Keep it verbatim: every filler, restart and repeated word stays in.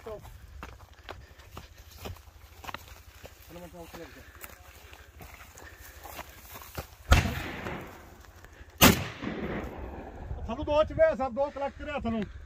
ਚੌਕ ਮੈਂ ਚੌਕ ਲੱਗ ਗਿਆ ਸਾਨੂੰ ਦੋ ਚ ਵੇ ਸਰ ਦੋ ਕਲੈਕਟ ਕਰਿਆ ਤੁਹਾਨੂੰ